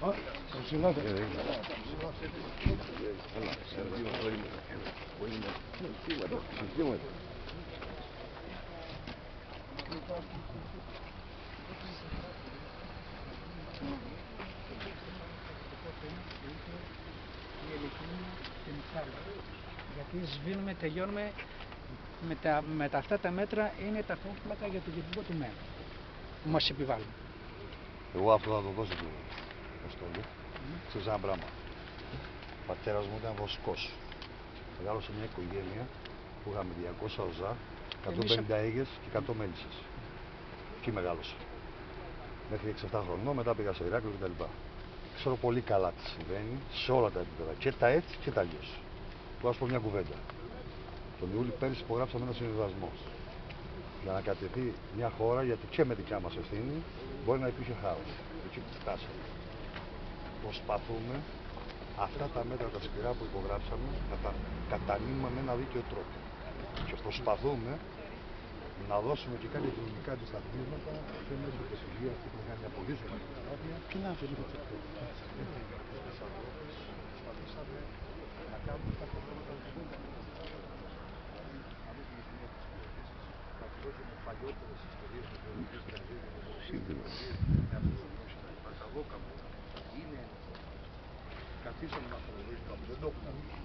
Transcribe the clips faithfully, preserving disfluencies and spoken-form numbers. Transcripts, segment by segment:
Γιατί σβήνουμε, τελειώνουμε με τα, με τα αυτά τα μέτρα, είναι τα μέτρα για το διευθυντικό του ΜΕΑ που μας επιβάλλουν. Εγώ αυτό θα το δώσω του Αποστόλη. Mm. Ξέρεις ένα πράγμα. Ο πατέρας μου ήταν βοσκός. Μεγάλωσε μια οικογένεια που είχαμε διακόσια οζά, εκατόν πενήντα αίγες και εκατό μέλισσες. Εκεί μεγάλωσε. Μέχρι έξι επτά χρονών, μετά πήγα στο Ηράκλειο κτλ. Ξέρω πολύ καλά τι συμβαίνει σε όλα τα επίπεδα. Και τα έτσι και τα αλλιώς. Που ας πω μια κουβέντα. Τον Ιούλη πέρυσι υπογράψαμε ένα συμβιβασμό. Για να κατευθεί μια χώρα, γιατί και με δικιά μας ευθύνη μπορεί να υπήρχε χάος. Εκεί που φτάσαμε. Προσπαθούμε αυτά τα μέτρα τα σκληρά που υπογράψαμε να τα κατανείμουμε με ένα δίκαιο τρόπο. Και προσπαθούμε να δώσουμε και κάτι κοινωνικά αντισταθμίσματα και μέσω της υγείας που έχουμε κάνει μια πολύ σοβαρή προσπάθεια. Και να αφήσουμε το αυτό. Προσπαθήσαμε να κάνουμε κάποια πράγματα που δεν ήταν. Με παλιότερες ιστορίες με γεωργίες καρδίδες, με αποδομήσεις, τα δόκαμα, είναι καθίσαμε να φορολογήσουμε που δεν το έχουμε δει.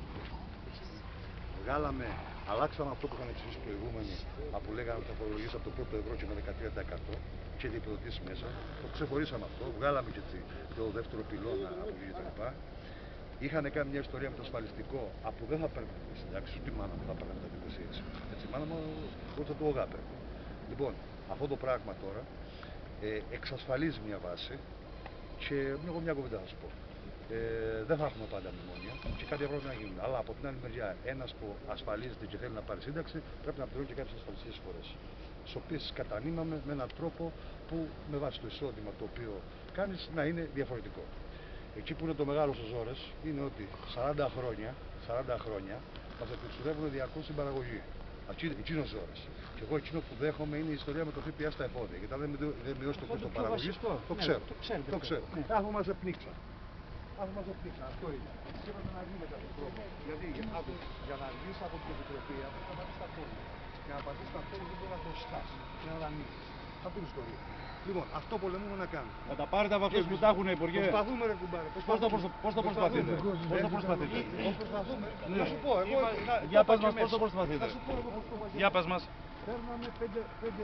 Βγάλαμε, αλλάξαμε αυτό που είχαν εξηγήσει οι προηγούμενοι, που λέγανε ότι θα φορολογήσει από το πρώτο ευρώ και με δεκατρία τοις εκατό και διεπιδοτήσεις μέσα. Το ξεχωρίσαμε αυτό, βγάλαμε και το δεύτερο πυλώνα από εκεί κτλ. Είχαν κάνει μια ιστορία με το ασφαλιστικό, από δεν θα παίρνουμε τις συντάξεις, ούτε η μάνα μου θα παίρνουμε τα δίπλα έτσι. Έτσι, η μάνα μου ούτε θα το ογάπε. Λοιπόν, αυτό το πράγμα τώρα ε, εξασφαλίζει μια βάση και εγώ μια κουβέντα θα σου πω. Ε, δεν θα έχουμε πάντα μνημόνια και κάτι πρέπει να γίνουν. Αλλά από την άλλη μεριά, ένας που ασφαλίζεται και θέλει να πάρει σύνταξη πρέπει να πληρώνει και κάποιες ασφαλιστικές εισφορές. Τις οποίες κατανείμαμε με έναν τρόπο που με βάση το εισόδημα το οποίο κάνεις να είναι διαφορετικό. Εκεί που είναι το μεγάλο στις ώρες είναι ότι σαράντα χρόνια, σαράντα χρόνια μας επεξοδεύουν διαρκώς στην παραγωγή. Εκείνες ώρες. Και εγώ εκείνο που δέχομαι είναι η ιστορία με το ΦΠΑ στα εφόδια. Γιατί αν δεν, δεν μειώσει το κόστος παραγωγής, το ξέρω. Ναι, το ξέρω. Το ξέρω. Ναι. Αφού μας επνίξαν. Αφού μας επνίξαν. Αυτό είναι. Και έπρεπε να γίνει κάποιο τρόπο. Γιατί για να βγεις από την επιτροπή πρέπει να πατήσεις τα φόρμα. Και να πατήσεις τα φόρμα δεν μπορεί να το σκάσει. Και να δανείσεις. Αυτή είναι η ιστορία. Λοιπόν, αυτό πολεμούμε να κάνουμε. Θα τα πάρετε από αυτούς που τα έχουν, Υπουργέ. Προσπαθούμε, ρε κουμπάρε. Πώς το προσπαθείτε. Πώς το προσπαθείτε. Πώς προσπαθούμε. Να σου πω, εγώ. Για πας μας πώς το προσπαθείτε. Να σου πω εγώ πώς το προσπαθείτε. Για πας μας. Παίρναμε πέντε, πέντε,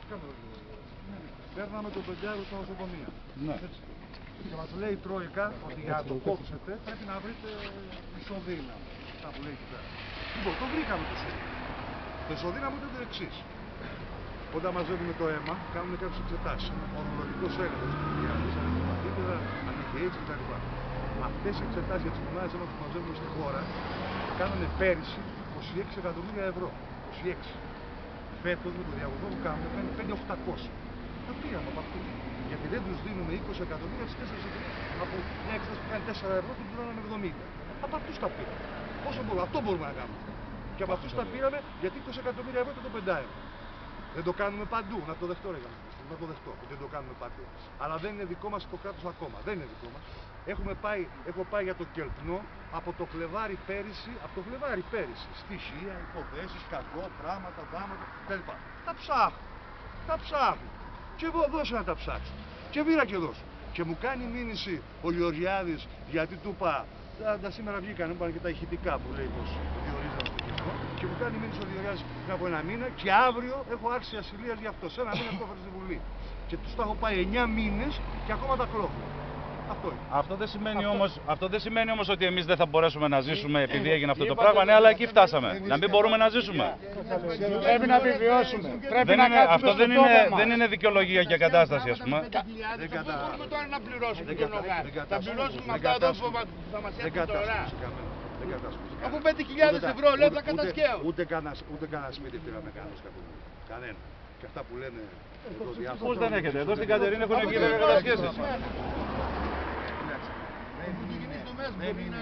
παίρναμε το πεντιάρο στα νοσοκομεία. Ναι. Έτσι. Και μας λέει η Τρόικα ότι για να το κόψετε πρέπει να βρείτε ισοδύναμο. Αυτά που λέει εκεί πέρα. Λοιπόν, το βρήκαμε το ισοδύναμο. Το ισοδύναμο ήταν το εξής. Όταν μαζεύουμε το αίμα, κάνουμε κάποιες εξετάσεις. Ο ορολογικός έλεγχος, για να δεις αν έχει μαθήτηρα, αν έχει έτσι κτλ. Αυτές οι εξετάσεις για τις μονάδες αίματος που μαζεύουμε στη χώρα κάνανε πέρυσι είκοσι έξι εκατομμύρια ευρώ. είκοσι έξι. Φέτος με το διαγωνισμό που κάνουμε κάνει πέντε χιλιάδες οκτακόσια. Τα πήγαμε από αυτούς. Γιατί δεν τους δίνουμε είκοσι εκατομμύρια στις τέσσερις εταιρείες. Από μια εξέταση που κάνει τέσσερα ευρώ την πληρώναμε εβδομήντα. Από αυτούς τα πήραμε. Πόσο μπορούμε, αυτό μπορούμε να κάνουμε. Και από αυτούς τα πήραμε γιατί είκοσι εκατομμύρια ευρώ ήταν το πεντάερο. Δεν το κάνουμε παντού, να το δεχτώ ρε γαμιστή, να το δεχτώ, δεν το κάνουμε παντού. Αλλά δεν είναι δικό μας το κράτος ακόμα, δεν είναι δικό μας. Έχουμε πάει, έχω πάει για το Κελπνό από το Φλεβάρι πέρυσι, από το Φλεβάρι πέρυσι, στοιχεία, υποθέσεις, κακό, πράγματα, πράγματα κλπ. Τα ψάχνω, τα ψάχνω. Και εγώ δώσε να τα ψάξω. Και πήρα και δώσω. Και μου κάνει μήνυση ο Γεωργιάδης γιατί του είπα, τα, τα σήμερα βγήκαν, μου είπαν και τα ηχητικά που λέει πως διορίζαμε στο Κελπνό. Και μου κάνει μήνυση ο Γεωργιάδης πριν από ένα μήνα και αύριο έχω άρση ασυλίας γι' αυτό. Σε ένα μήνα αυτό έφερε στη Βουλή. Και τους τα έχω πάει εννιά μήνες και ακόμα τα κλώχνω. Αυτό είναι. Αυτό δεν σημαίνει, αυτό... Όμως, αυτό δεν σημαίνει όμως ότι εμείς δεν θα μπορέσουμε να ζήσουμε επειδή έγινε αυτό το πράγμα. Ναι, αλλά εκεί φτάσαμε. Να μην μπορούμε να ζήσουμε. Πρέπει να επιβιώσουμε. Πρέπει δεν να είναι, αυτό δεν είναι, δεν είναι δικαιολογία για κατάσταση, ας πούμε. Δεν μπορούμε τώρα να πληρώσουμε τον ΟΓΑ. Θα πληρώσουμε αυτά εδώ που θα μας έρθει τώρα. Αφού πέντε χιλιάδες ευρώ λέω θα κατασκαίω. Ούτε κανένα σπίτι πήραμε κανένας κακομοίρη. Κανένα. Και αυτά που λένε. Πώς δεν έχετε, εδώ στην Κατερίνα έχουν γίνει κατασχέσεις. Που ξεκινήσει το μέσο μπορεί να...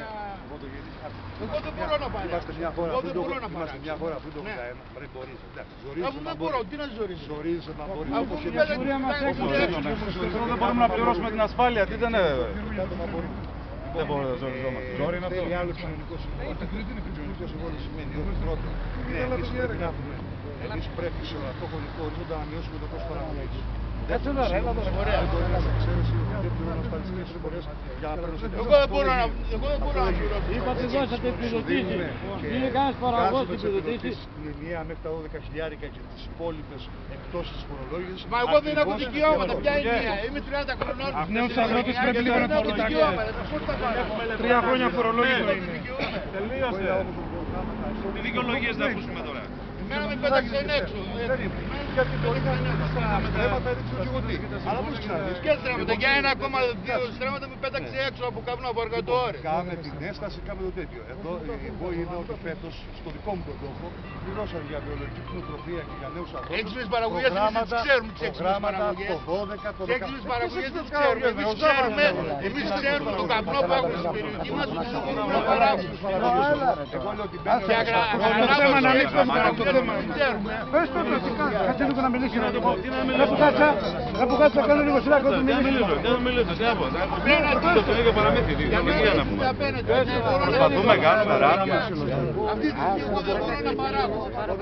Εγώ το γυρίζω. Εγώ δεν μπορώ να πάρω. Είμαστε μια χώρα Εγώ πριν δεν το μπορώ να είμαστε παράξω. μια χώρα πριν το Ναι. ογδόντα ένα. Ρε μπορείς. Εντάξει, Αφού ζορίζεσαι να δεν μπορώ, μπορείς. τι να ζορίζω. Ζορίζεσαι να μπορείς. Αφού Όπως μου και πέλε Σιγουριά μας τα έξω. Εδώ δεν μπορούμε να πληρώσουμε την ασφάλεια. Τι δεν είναι. Δεν μπορούμε να ζοριζόμαστε. Ζόρι είναι αυτό. Θέλει άλλο κοινωνικό συμβόλαιο. Κοινωνικό συμβόλαιο σημαίνει ότι πρώτα, ναι, εμείς πρέπει να έχουμε. Εμείς πρέπει σε ορατό χρονικό ορίζοντα να μειώσουμε το κόστος παραγωγής. Κάτσε εδώ ρε, έλα εδώ ρε. Δεν μπορεί να σε εξαίρεση ότι δεν πληρώνω ασφαλιστικές εμπορίες για να παίρνω σε Εγώ δεν μπορώ να εγώ δεν μπορώ να πληρώσω. Είπατε δώσατε επιδοτήσεις. Είναι κανένας παραγωγός Βγάζουμε τις επιδοτήσεις. στην ενιαία μέχρι τα δώδεκα χιλιάρικα και τις υπόλοιπες εκτόσεις της φορολόγησης. Μα εγώ δεν έχω Ακριβώς δικαιώματα, ποια είναι για μία. Είμαι τριάντα χρονών. Τους νέους αγρότες πρέπει λίγο να Δεν έχω τους κοιτάξετε. δικαιώματα. Πώς θα πάρω. Τρία χρόνια φορολόγητο Δεν είναι. δικαιούμαι. Τελείωσε. Τι δικαιολογίες να ακούσουμε τώρα. Εμένα με πέταξαν έξω. Γιατί μπορεί να είναι στα θέματα, δεν ξέρω και εγώ τι. Αλλά πώς ξέρεις. Και στρέμματα, για ένα ακόμα δύο στρέμματα με πέταξε έξω από καπνό από εργατόρες. Κάμε την έσταση, κάμε το τέτοιο. Εδώ εγώ είδα ότι φέτος στο δικό μου τον τόπο πληρώσαν για βιολογική κτηνοτροφία και για νέους ανθρώπους. Έξιμες παραγωγές εμείς τις ξέρουμε τις έξιμες προγράμματα παραγωγές. το δώδεκα, το Τις έξιμες παραγωγές δεν τις ξέρουμε. Εμείς ξέρουμε, εμείς ξέρουμε τον καπνό που έχουμε στην περιοχή μας ότι δεν μπορούμε να παράγουμε. Εγώ λέω ότι μπαίνει Και αγρα- Το θέμα αγραγράμματα να σε ανοίξουμε έξιμες το παραγωγές θέμα. δεν ξέρουμε. Πες το ρε, τι κάνεις. Κάτσε λίγο να μιλήσει. Να που κάτσα, να που κάτσα, κάνω λίγο σειρά κάτω Δεν μιλήσει. μιλήσω, δεν μιλήσω. Τι να πω. Απέναντι. Το ίδιο παραμύθι. Τι Για μένα να είναι πούμε. απέναντι. Δεν μπορώ να- Προσπαθούμε, κάνουμε, ράνουμε. Αυτή τη στιγμή εγώ δεν μπορώ να παράγω.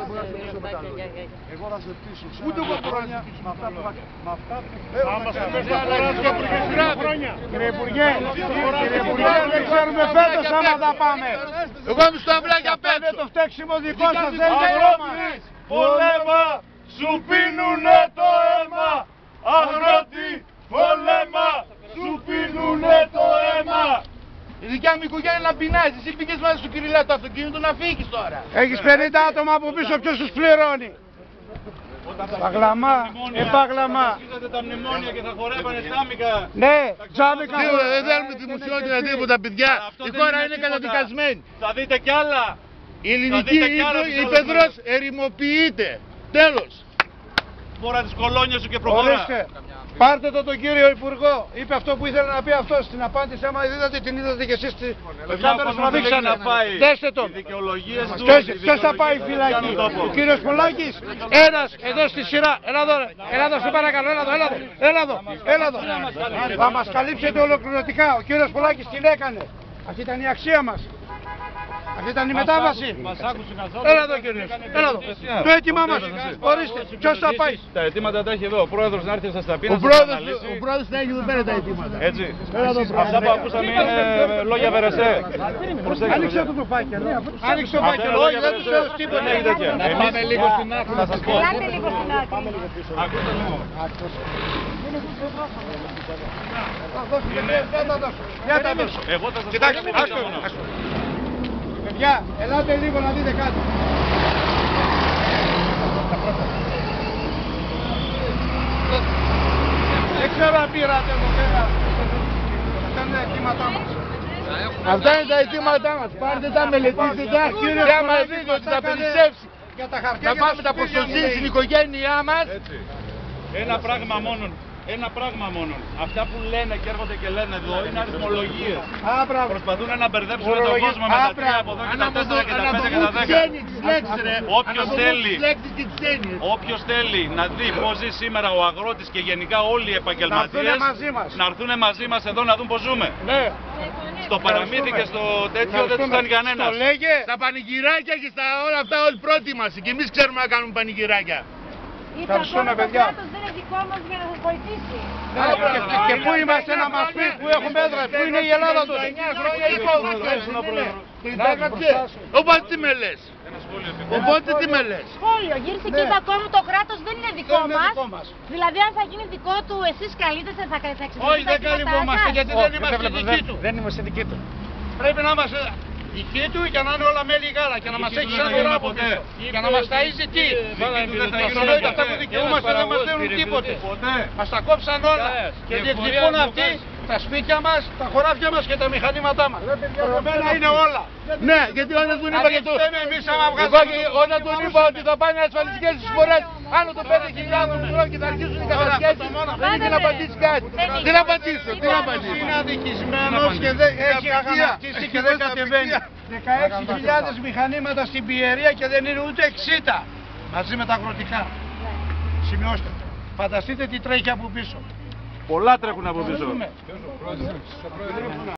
Εγώ θα σε πείσω σε Ούτε εγώ ένα μπορώ να χρόνια σε με αυτά που θα- με αυτά που θέλω να κάνω. Κύριε Υπουργέ, κύριε Υπουργέ, δεν ξέρουμε φέτος άμα θα πάμε. Εγώ είμαι στο αυλάκια απ' Είναι έξω. το φταίξιμο δικό σας, δεν είναι Αγρότη, αίμα. πολέμα, σου πίνουνε το αίμα. Αγρότη, πολέμα, σου πίνουνε το αίμα. Η δικιά μου οικογένεια να πεινάζει. Εσύ πήγες μαζί στο κυριλά το αυτοκίνητο να φύγεις τώρα. Έχεις πενήντα άτομα από πίσω, ποιος τους πληρώνει. Παγλαμά, επαγλαμά. Είδατε τα μνημόνια και θα χορεύανε τσάμικα. Ναι, τζάμικα. Τίποτα, δεν θέλουμε δημοσιότητα τίποτα, παιδιά. Αυτό Η δεν χώρα είναι είναι τίποτα. καταδικασμένη. Θα δείτε κι άλλα. Η ελληνική δείτε κι άλλα ύπο- τις υπεδρός ερημοποιείται. Τέλος. Φορά τις κολόνιες σου και προχωρά. Ορίστε. Πάρτε το τον κύριο Υπουργό. Είπε αυτό που ήθελε να πει αυτό στην απάντηση. Άμα είδατε, την είδατε κι εσείς. Τις Παιδιά, ο κάμερες κόσμος δεν τραβήξανε. έχει να πάει. Δέστε τον. Οι δικαιολογίες του. Ποιος, οι ποιος θα πάει δικαιολογίες φυλακή, του κάνουν τόπο. ο κύριος Πολάκης, ένας εδώ στη σειρά, έλα εδώ, ρε. έλα εδώ, σε παρακαλώ, έλα εδώ, έλα εδώ, έλα εδώ, έλα εδώ. Θα μας καλύψετε ολοκληρωτικά, ο κύριος Πολάκης την έκανε. Αυτή ήταν η αξία μας. Αυτή ήταν η μετάβαση. Έλα εδώ κύριος, έλα εδώ. Το αίτημά μας, ορίστε, ποιος θα πάει. Τα αιτήματα τα έχει εδώ. Ο πρόεδρος να έρθει να σας τα πει. Ο να σας τα πρόεδρος, αναλύσει. ο πρόεδρος θα έχει εδώ πέρα τα αιτήματα. Έτσι. Αυτά που ακούσαμε είναι λόγια βερεσέ. Προσέξτε. Άνοιξε αυτό το φάκελο. Άνοιξε το φάκελο, όχι δεν τους έδωσε τίποτα. Δεν έχει τέτοια. Να πάμε λίγο στην άκρη. Θα σας πω. Ελάτε λίγο στην άκρη. Ακούστε λίγο. Για τα δώσω. Εγώ θα σας Κοιτάξτε, πω. άστο, άστο. Παιδιά, ελάτε λίγο να δείτε κάτι. Δεν ξέρω αν πήρατε εδώ πέρα. Αυτά είναι τα αιτήματά μας. Αυτά είναι τα αιτήματά μας. Πάρτε τα, μελετήστε τα. Και άμα δείτε ότι θα περισσεύσει, Για τα χαρτιά θα και πάμε τα τα σπίτια προστοσύνη λέει. στην οικογένειά μας. Έτσι. Ένα πράγμα μόνον. Ένα πράγμα μόνο. Αυτά που λένε και έρχονται και λένε εδώ είναι αριθμολογίες. Α, μπράβο. Προσπαθούν να μπερδέψουν τον Ορολογίες. κόσμο με τα Α, τρία μπράβο. από εδώ και τα τέσσερα και τα πέντε και τα Αναποδούν τις δέκα. έννοιες, τις λέξεις ρε. Όποιος Αναποδούν θέλει. τις λέξεις και τις έννοιες. Όποιος θέλει να δει πώς ζει σήμερα ο αγρότης και γενικά όλοι οι επαγγελματίες Να έρθουνε μαζί μας. να έρθουν μαζί μας εδώ να δουν πώς ζούμε. Ναι. Στο παραμύθι και στο τέτοιο δεν τους κάνει κανένας. Το λέγε. Στα πανηγυράκια και στα όλα αυτά όλοι πρώτοι μας. Και εμείς ξέρουμε να κάνουμε πανηγυράκια. Είτε Ευχαριστούμε, ακόμα το παιδιά. κράτος δεν είναι δικό μας για να σας βοηθήσει. Ναι, και- και- Και πού είμαστε να μας πει, πού έχουμε έδρα, πού είναι η Ελλάδα τότε. εννιά χρόνια το υπέγραψε. Οπότε τι με λες. Οπότε τι με λες. Σχόλιο, γύρισε και είπε ακόμα το κράτος δεν είναι δικό Δεν είναι μας. δικό μας. Δηλαδή αν θα γίνει δικό του, εσείς καλύπτεστε, θα, θα εξυπηρετήσετε Όχι, τα δεν αιτήματά καλυπτόμαστε σας. γιατί δεν είμαστε δική του. Δεν είμαστε δική του. Πρέπει να είμαστε δική του για να είναι όλα μέλη γάλα και να μας Δική έχει του σαν δεν θα ουρά γίνουμε από ποτέ. πίσω. Για να μας ταΐζει τι. δεν θα γίνουμε Αυτά ποτέ. που δικαιούμαστε δεν μας δίνουν τίποτε. Ποτέ. Μας τα κόψαν όλα και διεκδικούν αυτοί τα σπίτια μας, τα χωράφια μας και τα μηχανήματά μας. Προηγμένα είναι όλα. Ναι, γιατί όταν τον είπα και το... Εμείς άμα Εγώ βγάζουμε και όταν τον είπα ότι θα πάνε ασφαλιστικές εισφορές Άνω των πέντε χιλιάδων ευρώ και θα αρχίσουν οι κατασχέσεις. Δεν έχει να απαντήσει κάτι. Τι να απαντήσω, τι να απαντήσω. Είναι αδικισμένος και δεν έχει αγανακτήσει και δεν κατεβαίνει. δεκαέξι χιλιάδες μηχανήματα στην Πιερία και δεν είναι ούτε εξήντα. Μαζί με τα αγροτικά. Σημειώστε. Φανταστείτε τι τρέχει από πίσω. Πολλά τρέχουν από πίσω.